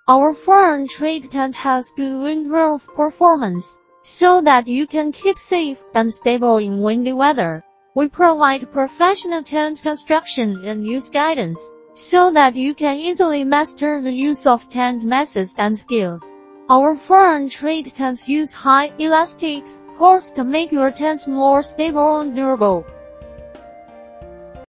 Our foreign trade tent has good windproof performance, so that you can keep safe and stable in windy weather. We provide professional tent construction and use guidance, so that you can easily master the use of tent methods and skills. Our foreign trade tents use high elastic cores to make your tents more stable and durable.